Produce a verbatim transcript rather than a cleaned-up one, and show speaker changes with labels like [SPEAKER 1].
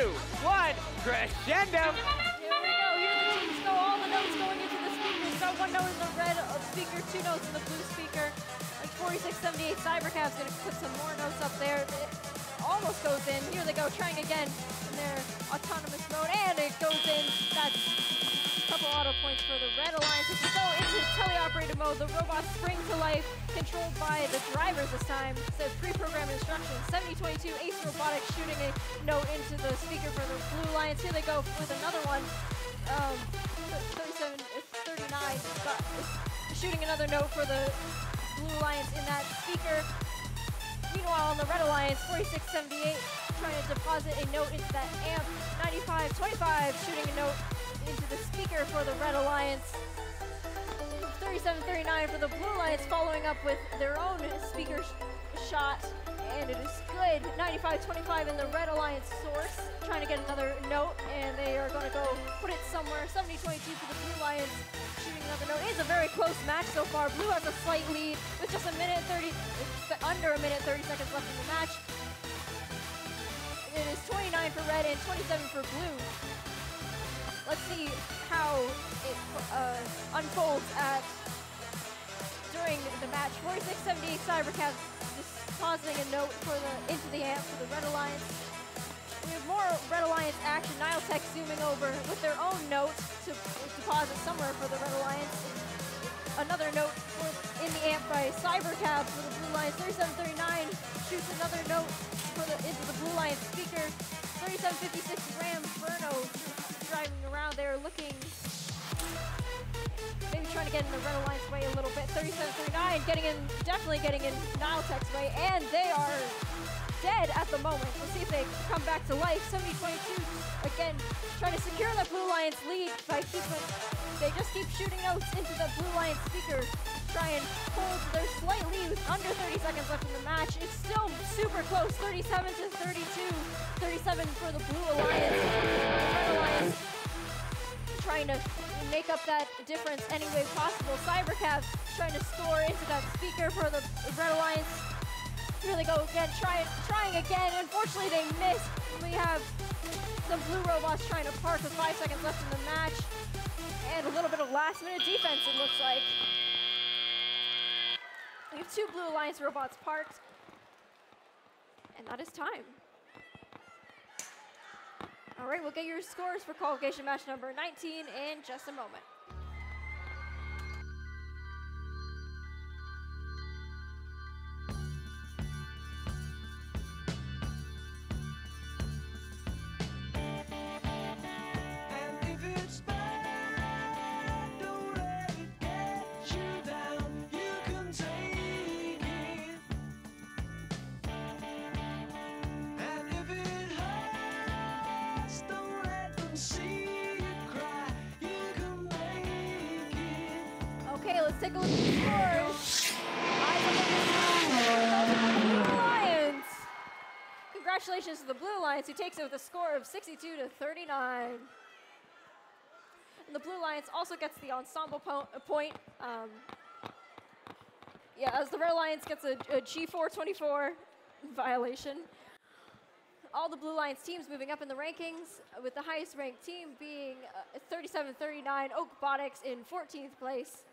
[SPEAKER 1] two, one, crescendo.
[SPEAKER 2] Here we go. Here the teams go. All the notes going into the speakers. Got one note in the red speaker, two notes in the blue speaker. Like forty-six seventy-eight Cybercav's going to put some more notes up there. It almost goes in. Here they go, trying again in their autonomous mode, and it goes in. That's a couple auto points for the Red Alliance. As we go into teleoperated mode, the robots spring to life, controlled by the drivers this time. It says pre-programmed instructions. seventy twenty-two Ace Robotics shooting a note into the speaker for the Blue Alliance. Here they go with another one. Um, thirty-seven thirty-nine shooting another note for the Blue Alliance in that speaker. Meanwhile, on the Red Alliance, forty-six seventy-eight trying to deposit a note into that amp. ninety-five twenty-five shooting a note into the speaker for the Red Alliance. thirty-seven thirty-nine for the Blue Alliance, following up with their own speaker sh shot, and it is good. ninety-five twenty-five in the Red Alliance source, trying to get another note, and they are going to go put it somewhere. seventy twenty-two for the Blue Alliance, shooting another note. It is a very close match so far. Blue has a slight lead with just a minute thirty, under a minute thirty seconds left in the match. It is twenty-nine for Red and twenty-seven for Blue. Let's see how it uh, unfolds at during the match. forty-six seventy-eight Cybercav depositing a note for the into the amp for the Red Alliance. We have more Red Alliance action. Niletech zooming over with their own note to deposit somewhere for the Red Alliance. Another note for, in the amp by Cybercav for the Blue Alliance. thirty-seven thirty-nine shoots another note for the into the Blue Alliance speaker. thirty-seven fifty-six Ram Burno driving around there looking, maybe trying to get in the Red Alliance way a little bit. thirty-seven thirty-nine getting in, definitely getting in Niletech's way, and they are dead at the moment. Let's see if they come back to life. seventy twenty-two again trying to secure the Blue Alliance lead by keeping, they just keep shooting notes into the Blue Alliance speaker, try and hold their slight lead with under thirty seconds left in the match. It's still super close, thirty-seven to thirty-two, thirty-seven for the Blue Alliance. The Red Alliance trying to make up that difference any way possible. Cybercav trying to score into that speaker for the Red Alliance. Here they go again, try, trying again. Unfortunately, they missed. We have some Blue robots trying to park with five seconds left in the match. And a little bit of last minute defense, it looks like. We have two Blue Alliance robots parked. And that is time. All right, we'll get your scores for qualification match number nineteen in just a moment. Okay, let's take a look at the scores. Eyes up on the Blue Alliance. Congratulations to the Blue Alliance, who takes it with a score of sixty-two to thirty-nine. And the Blue Alliance also gets the ensemble po point. Um, yeah, as the Red Alliance gets a, a G four twenty-four violation. All the Blue Alliance teams moving up in the rankings, with the highest ranked team being uh, thirty-seven thirty-nine Oak Botics in fourteenth place.